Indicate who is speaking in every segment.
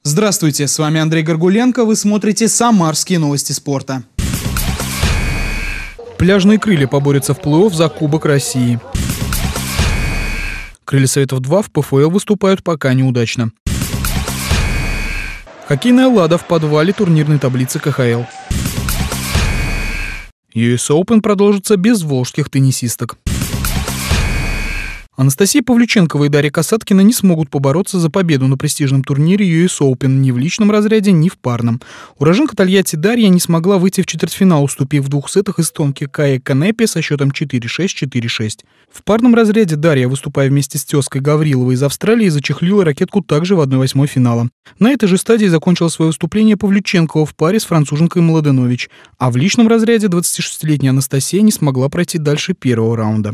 Speaker 1: Здравствуйте, с вами Андрей Горгуленко, вы смотрите «Самарские новости спорта».
Speaker 2: Пляжные крылья поборются в плей-офф за Кубок России. Крылья Советов-2 в ПФЛ выступают пока неудачно. Хоккейная «Лада» в подвале турнирной таблицы КХЛ. US Open продолжится без волжских теннисисток. Анастасия Павлюченкова и Дарья Касаткина не смогут побороться за победу на престижном турнире US Open ни в личном разряде, ни в парном. Уроженка Тольятти Дарья не смогла выйти в четвертьфинал, уступив в двух сетах эстонке Кае Канепе со счетом 4-6, 4-6. В парном разряде Дарья, выступая вместе с тезкой Гавриловой из Австралии, зачехлила ракетку также в 1/8 финала. На этой же стадии закончила свое выступление Павлюченкова в паре с француженкой Младенович, а в личном разряде 26-летняя Анастасия не смогла пройти дальше первого раунда.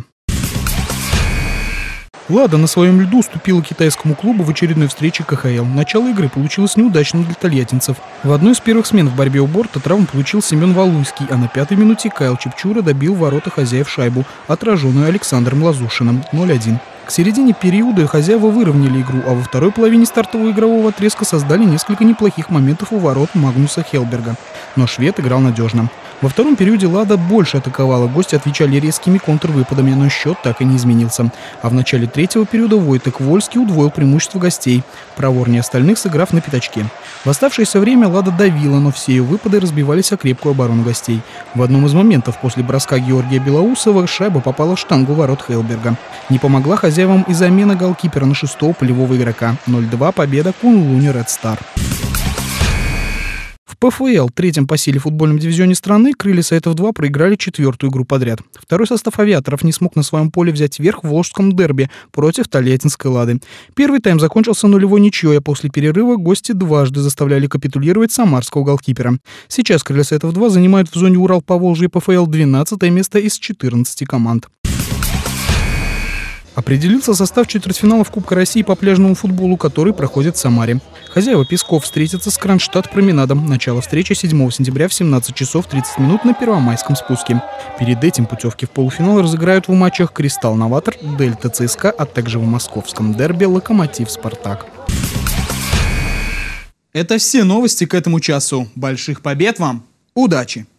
Speaker 2: «Лада» на своем льду уступила китайскому клубу в очередной встрече КХЛ. Начало игры получилось неудачным для тольяттинцев. В одной из первых смен в борьбе у борта травму получил Семен Валуйский, а на 5-й минуте Кайл Чепчура добил в ворота хозяев шайбу, отраженную Александром Лазушиным 0-1. К середине периода хозяева выровняли игру, а во второй половине стартового игрового отрезка создали несколько неплохих моментов у ворот Магнуса Хелберга. Но швед играл надежно. Во втором периоде «Лада» больше атаковала, гости отвечали резкими контрвыпадами, но счет так и не изменился. А в начале третьего периода Войтек Вольский удвоил преимущество гостей, проворнее остальных сыграв на пятачке. В оставшееся время «Лада» давила, но все ее выпады разбивались о крепкую оборону гостей. В одном из моментов после броска Георгия Белоусова шайба попала в штангу ворот Хелберга. Не помогла хозяевам и замена голкипера на 6-го полевого игрока. 0-2 победа Кунлуни Ред Стар. В ПФЛ, третьем по силе футбольном дивизионе страны, крылья Советов-2 проиграли 4-ю игру подряд. Второй состав авиаторов не смог на своем поле взять верх в волжском дерби против тольяттинской «Лады». Первый тайм закончился 0-0 ничьей, а после перерыва гости дважды заставляли капитулировать самарского голкипера. Сейчас крылья Советов-2 занимают в зоне Урал-Поволжье ПФЛ 12-е место из 14 команд. Определился состав четвертьфиналов Кубка России по пляжному футболу, который проходит в Самаре. Хозяева Песков встретятся с Кронштадт-Променадом. Начало встречи 7 сентября в 17 часов 30 минут на Первомайском спуске. Перед этим путевки в полуфинал разыграют в матчах Кристалл Новатор, Дельта ЦСКА, а также в московском дерби Локомотив Спартак.
Speaker 1: Это все новости к этому часу. Больших побед вам! Удачи!